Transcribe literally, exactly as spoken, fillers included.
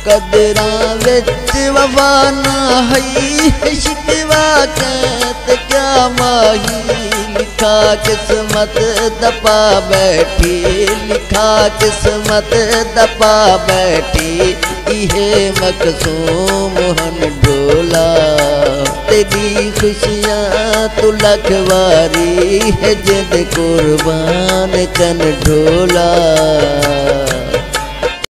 कदरां विच वफा ना है शिकवा कहत क्या माही लिखा किस्मत दपा बैठी लिखा किस्मत दपा बैठी इहे मकसूम हन ढोला तेरी खुशियाँ तू लखवारी है जिद कुर्बान चन ढोला।